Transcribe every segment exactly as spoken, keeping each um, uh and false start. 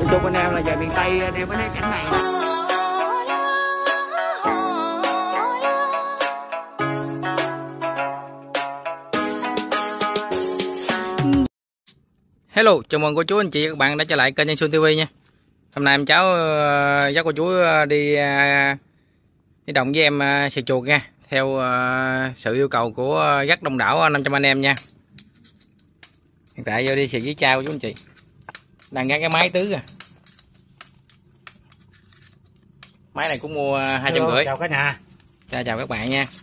Nói chung anh em là về miền Tây anh em mới thấy cảnh này. Hello, chào mừng cô chú anh chị và các bạn đã trở lại kênh Nhân Xuân ti vi nha. Hôm nay em cháu uh, dắt cô chú đi uh, đi đồng với em uh, xịt chuột nha, theo uh, sự yêu cầu của uh, rất đông đảo năm trăm anh em nha. Hiện tại vô đi xịt với cha cô chú anh chị. Đang gắn cái máy tứ à. Máy này cũng mua hai trăm rưỡi. Chào cả nhà. Chào chào các bạn nha.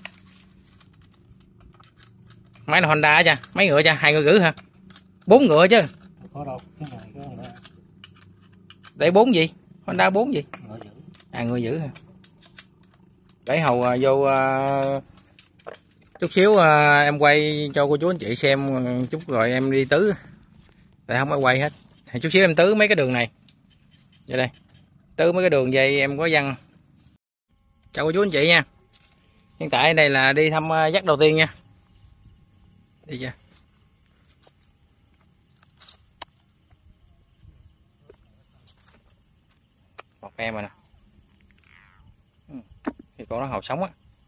Máy là Honda á cha, mấy ngựa cha, hai ngựa rưỡi hả? Bốn ngựa chứ. Có đâu, cái này cái này. Để bốn gì? Honda bốn gì? Ngựa giữ. À người giữ hả? Để hầu uh, vô uh, chút xíu uh, em quay cho cô chú anh chị xem chút rồi em đi tứ. Tại không có quay hết. Thì chút xíu em tứ mấy cái đường này. Vậy đây. Tứ mấy cái đường dây em có văng. Chào cô chú anh chị nha. Hiện tại đây là đi thăm uh, dắt đầu tiên nha. Đi chưa? Một em rồi nè. Thì con nó hầu sống á.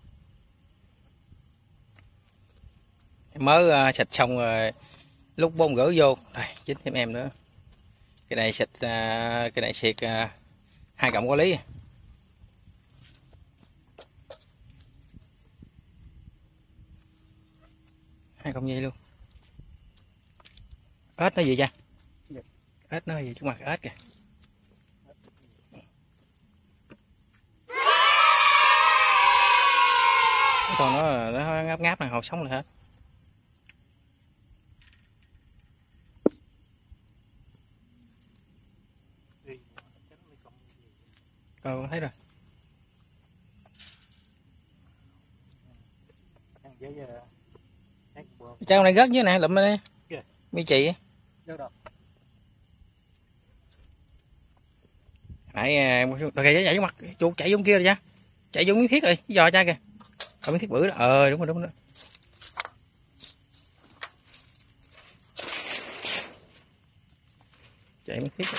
Em mới uh, xịt xong rồi lúc bông gửi vô. Đây, chính thêm em nữa. Cái này xịt uh, cái này xịt uh, hai cộng có lý. Hai cộng gì luôn. Ếch nó gì cha? Ếch nó gì trước mặt ếch kìa. Còn nó nó ngáp ngáp này hột sống lại hết. Ờ con thấy rồi. Trang này rớt dưới nè, lụm đây. Mi chị. Nãy em rồi kìa chạy vô mặt, chuột chạy vô kia rồi cha. Chạy vô miếng thiết rồi, giò cha kìa. Ở miếng thiết bự đó. Ờ đúng rồi đúng rồi. Chạy miếng thiết.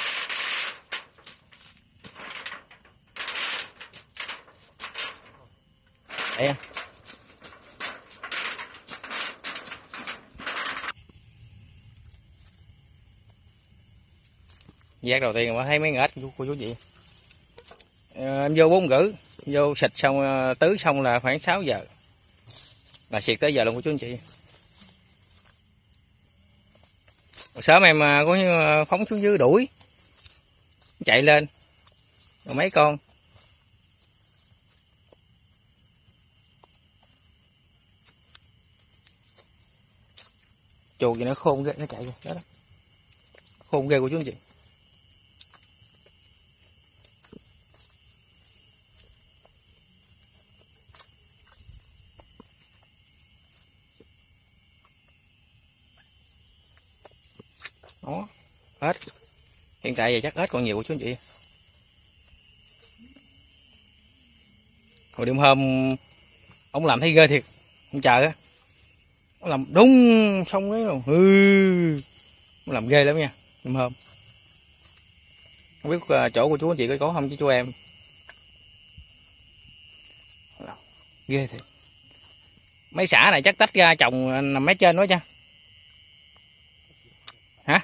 Chạy à. Giác đầu tiên mà thấy mấy ếch của chú chị. Ờ, em vô bốn rưỡi, vô xịt xong tứ xong là khoảng sáu giờ. Là xịt tới giờ luôn của chú anh chị. Sớm em có phóng xuống dưới đuổi. Chạy lên. Rồi mấy con. Chuột gì nó khôn ghê, nó chạy rồi đó, đó. Khôn ghê của chú anh chị. Đó, ếch. Hiện tại giờ chắc ếch còn nhiều của chú anh chị. Hồi đêm hôm ông làm thấy ghê thiệt, ông chờ á. Ông làm đúng xong ấy rồi. Ừ. Ông làm ghê lắm nha, đêm hôm. Không biết chỗ của chú anh chị có có không chứ chú em. Ghê thiệt. Mấy xã này chắc tách ra trồng nằm mé trên quá cha. Hả?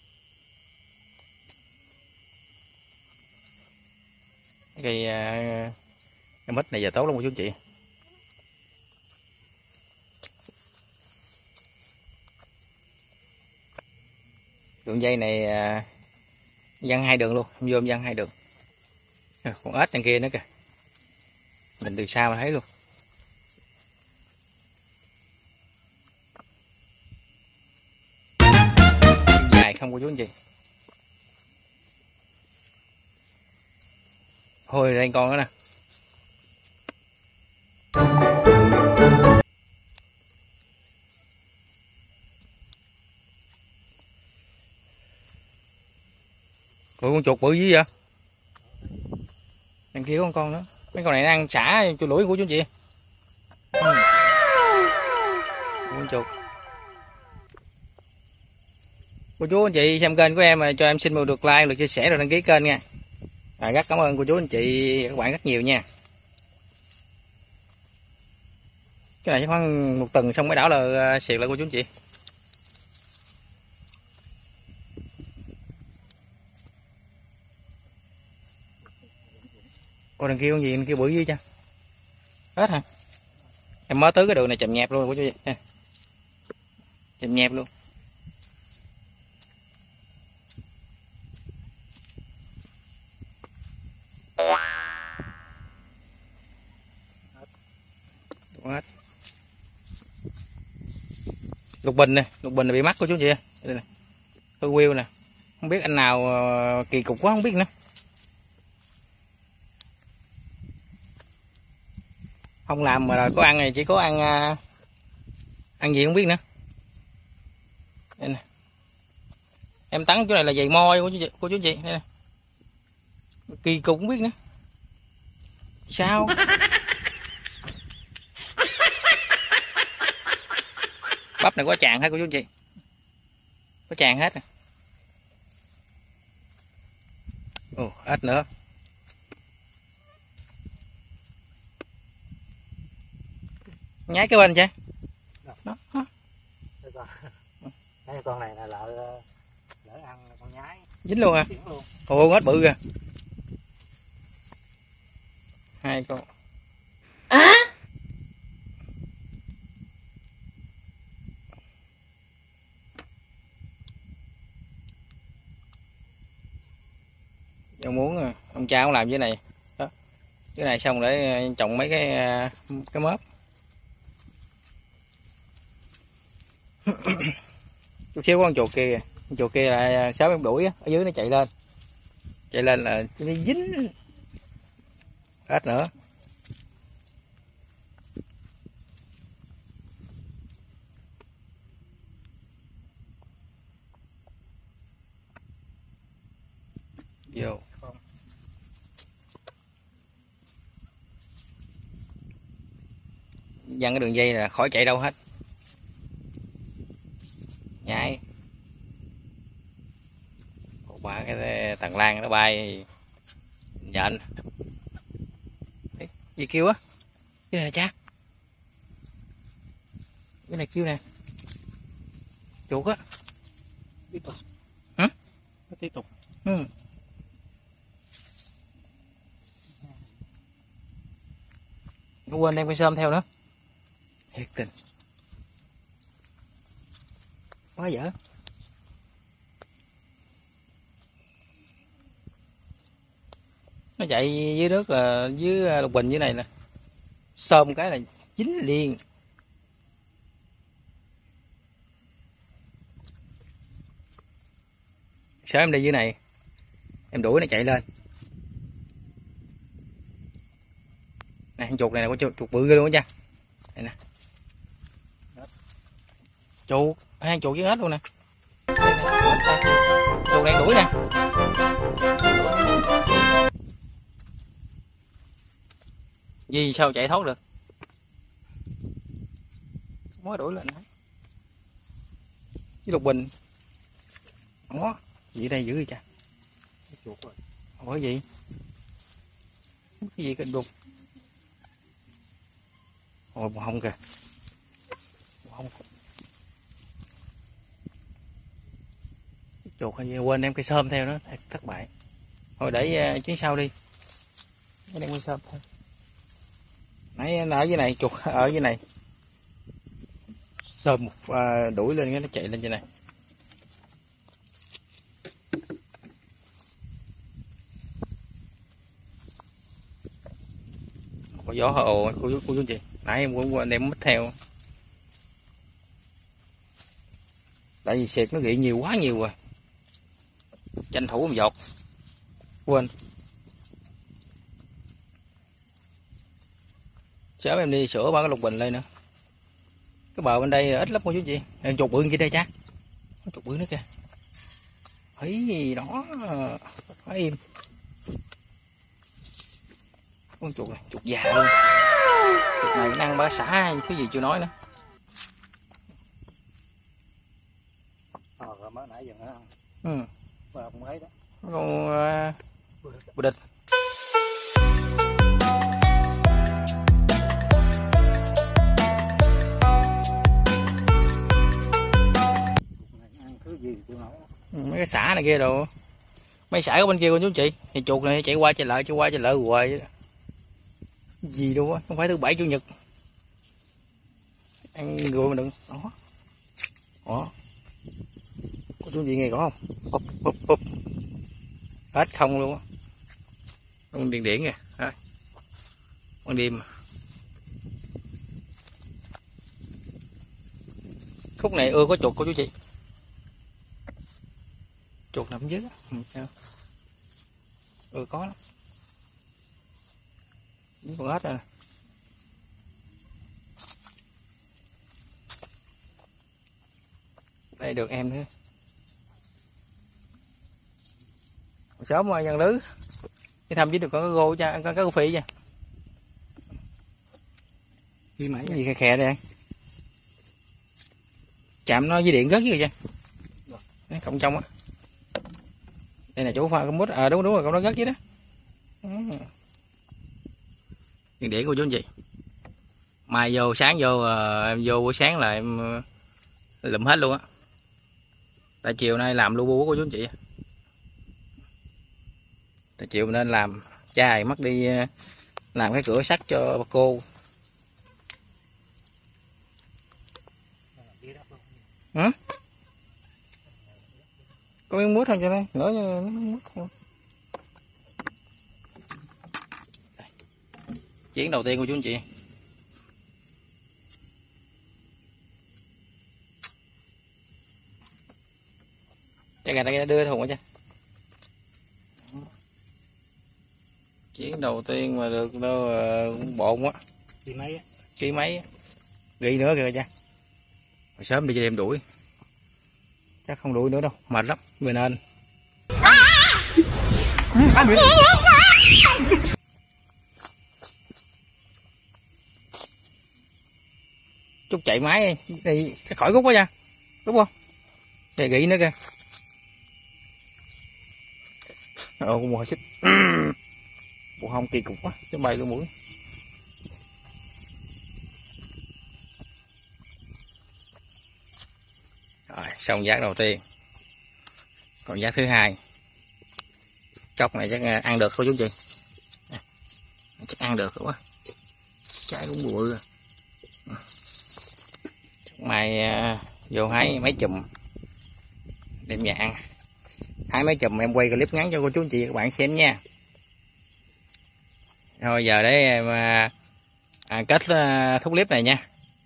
Cây cái mít này giờ tốt lắm cô chú anh chị. Đường dây này văng hai đường luôn, em vô em văng hai đường. Còn ếch đằng kia nữa kìa. Mình từ xa mà thấy luôn. Dài không cô chú anh chị. Thôi đây con nữa nè. Ủa con chuột bự dữ vậy? Đằng kia có con con nữa. Mấy con này nó ăn xả cho lũi của chú anh chị. Ừ. Con chuột. Cô chú anh chị xem kênh của em cho em xin một lượt like, lượt chia sẻ rồi đăng ký kênh nha. À, rất cảm ơn cô chú anh chị các bạn rất nhiều nha. Cái này chắc khoảng một tuần xong mới đảo là xiệt lại cô chú anh chị. Ôi đằng kia con gì, đằng kia bự dữ cha. Hết hả? Em mới tới cái đường này chậm nhẹp luôn cô chú chị. Chậm nhẹp luôn. Hết. Lục bình nè, lục bình này bị mắc cô chú chị. Đây nè. Tôi wheel nè. Không biết anh nào kỳ cục quá không biết nữa. Không làm mà là có ăn này chỉ có ăn ăn gì không biết nữa. Đây nè. Em tắn chỗ này là giày moi cô chú chị, cô chú chị. Đây nè. Kỳ cục không biết nữa. Sao? Bắp này có tràn hết cô chú chị. Có tràn hết nè. Ồ, ít nữa. Nhái cái bên chứ. Đó. Cái con này là lỡ lỡ ăn con nhái. Dính luôn à? Luôn. Ồ, hết bự kìa. Hai con. À? Ông muốn à, ông cha cũng làm cái này. Đó. Cái này xong để trồng mấy cái cái mớp. Chút xíu có con chuột kia, con chuột kia là sớm em đuổi á, ở dưới nó chạy lên. Chạy lên là nó dính. Hết nữa. Vô. Dăng cái đường dây là khỏi chạy đâu hết. Nhảy. Một ba cái tầng lan nó bay nhện. Gì kêu á? Cái này là cha. Cái này kêu nè. Chuột á. Tiếp tục. Hả? Nó tiếp tục. Ừ. Nó quên đem cái sơm theo nữa. Thiệt tình. Quá dở. Nó chạy dưới nước là dưới lục bình dưới này nè. Sơm cái là dính liền. Sớm em đi dưới này. Em đuổi nó chạy lên. Nè con chuột này là có chuột, chuột bự ghê luôn á cha. Đây nè. Chuột, hai chuột với hết luôn nè. Chuột đang đuổi nè. Gì sao chạy thoát được? Mới đuổi lên hết. Với lục bình. Đó, gì đây dữ vậy cha? Chuột rồi. Ủa cái gì? Cái gì cái đục? Ôi bò hông kìa. Bò hông. Chuột hay quên đem cây sơm theo đó, thật thất bại. Thôi để uh, chuyến sau đi. Đem cây sơm thôi. Nãy ở dưới này, chuột ở dưới này. Sơm một uh, đuổi lên cái nó chạy lên trên này. Có gió ồ cô chú cô chú chị. Nãy em cũng quên đem mít theo. Tại vì xịt nó gị nhiều quá nhiều rồi. Tranh thủ một giọt. Quên. Sớm em đi sửa ba cái lục bình lên nữa. Cái bờ bên đây ít lắm cô chú chị. Em chuột bự kia đây cha. Chuột bự nữa kìa. Ấy đó. Phải im. Con chuột này, chuột già luôn. Chuột này năng bá xả cái gì chưa nói nữa. Ờ, rồi mới nãy nãy giờ nó ăn. Ừ. Con mấy đó. Con uh, bù địch. Ăn thứ gì chịu nổi. Mấy cái xả này kia đồ, mấy sải ở bên kia cô chú anh chị, thì chuột này chạy qua chạy lại chạy qua chạy lại hoài gì đâu á, không phải thứ bảy chủ nhật ăn rồi mà đừng đó đó cô chú anh chị nghe có không, bụp bụp bụp hết không luôn á, con điện điển kìa, à, con đêm khúc này ưa có chuột cô chú chị, chuột nằm dưới á, ừ có lắm, những con ếch rồi. Đây được em nữa, sớm mà nhân lứ cái thăm chứ được có cái gô cha, có cái gô phi nha, gì mấy gì khe khe đây, chạm nó với điện rất rồi cha, cái cọng trong á, đây là chỗ pha có mút, à đúng đúng rồi, cọng nó rất chứ đó, điện điện của chú anh chị, mai vô sáng vô em vô buổi sáng là em lụm hết luôn á, tại chiều nay làm lu bu của chú anh chị, tại chiều nên làm chai mất đi làm cái cửa sắt cho bà cô. Hả? Có miếng mút không cho đây nữa như miếng mút không. Chuyến đầu tiên của chú anh chị, chắc gà ta đưa thùng cho, chuyến đầu tiên mà được đâu bộn quá, ký mấy á, ký mấy ghi nữa kìa cha, hồi sớm đi cho em đuổi, chắc không đuổi nữa đâu, mệt lắm, người nên chút chạy máy đi sẽ khỏi rút quá nha, đúng không, để ghi nữa kìa, ồ con mồi xích bộ hông kỳ cục quá, cái bay luôn mũi. Rồi xong giác đầu tiên, còn giác thứ hai, cốc này chắc ăn được cô chú chị, chắc ăn được quá, trái cũng bụi rồi. Mai uh, vô hái mấy chùm đem nhà ăn, hái mấy chùm em quay clip ngắn cho cô chú anh chị các bạn xem nha. Thôi giờ để em uh, à, kết uh, thúc clip này nha,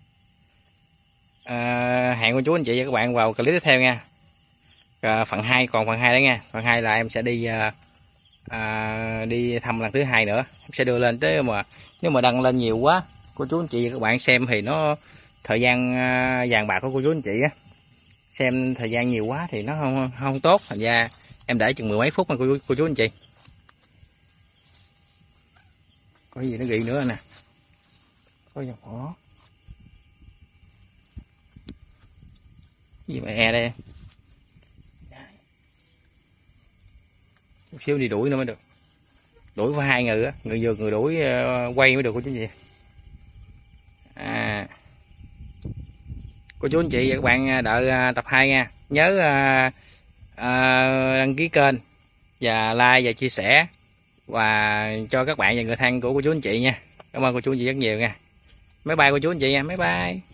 uh, hẹn cô chú anh chị và các bạn vào clip tiếp theo nha. Uh, phần hai còn phần hai đó nha, phần hai là em sẽ đi uh, uh, đi thăm lần thứ hai nữa, em sẽ đưa lên tới mà nếu mà đăng lên nhiều quá cô chú anh chị và các bạn xem thì nó thời gian uh, vàng bạc của cô chú anh chị á, xem thời gian nhiều quá thì nó không không tốt, thành ra em để chừng mười mấy phút mà cô, cô chú anh chị. Có gì nó ghi nữa nè, có dòng cỏ gì mà e đây, chút xíu đi đuổi nữa mới được, đuổi phải hai người á, người vừa người đuổi uh, quay mới được cô chú anh chị. À, cô chú anh chị và các bạn đợi tập hai nha, nhớ uh, uh, đăng ký kênh và like và chia sẻ và cho các bạn và người thân của cô chú anh chị nha. Cảm ơn cô chú anh chị rất nhiều nha. Bye bye cô chú anh chị nha, bye bye.